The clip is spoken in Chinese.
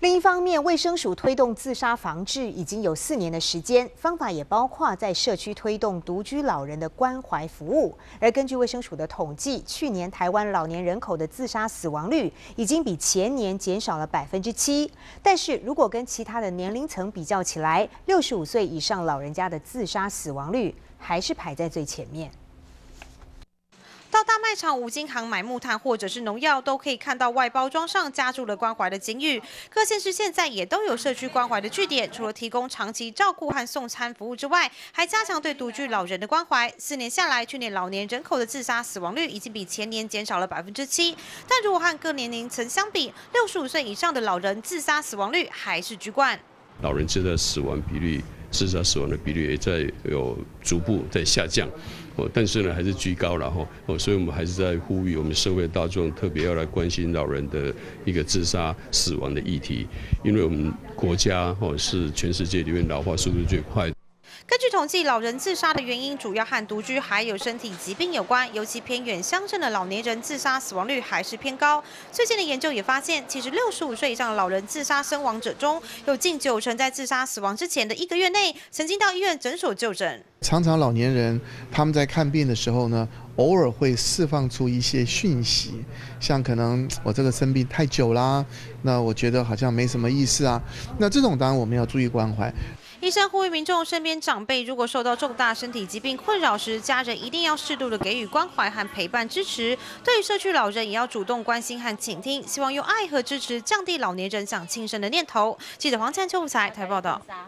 另一方面，卫生署推动自杀防治已经有4年的时间，方法也包括在社区推动独居老人的关怀服务。而根据卫生署的统计，去年台湾老年人口的自杀死亡率已经比前年减少了7%。但是如果跟其他的年龄层比较起来，65岁以上老人家的自杀死亡率还是排在最前面。 到大卖场、五金行买木炭或者是农药，都可以看到外包装上加注了关怀的警语。各县市现在也都有社区关怀的据点，除了提供长期照顾和送餐服务之外，还加强对独居老人的关怀。4年下来，去年老年人口的自杀死亡率已经比前年减少了7%。但如果和各年龄层相比，65岁以上的老人自杀死亡率还是居冠。 老人自杀死亡的比率也在有逐步在下降。 但是呢，还是居高了哈，所以我们还是在呼吁我们社会大众特别要来关心老人的一个自杀死亡的议题，因为我们国家是全世界里面老化速度最快的。 根据统计，老人自杀的原因主要和独居还有身体疾病有关，尤其偏远乡镇的老年人自杀死亡率还是偏高。最近的研究也发现，其实65岁以上的老人自杀身亡者中，有近90%在自杀死亡之前的1个月内，曾经到医院诊所就诊。 常常老年人他们在看病的时候呢，偶尔会释放出一些讯息，像可能我这个生病太久啦，那我觉得好像没什么意思啊，那这种当然我们要注意关怀。 医生呼吁民众身边长辈如果受到重大身体疾病困扰时，家人一定要适度的给予关怀和陪伴支持。对于社区老人，也要主动关心和倾听，希望用爱和支持降低老年人想轻生的念头。记者黄灿秋台报道。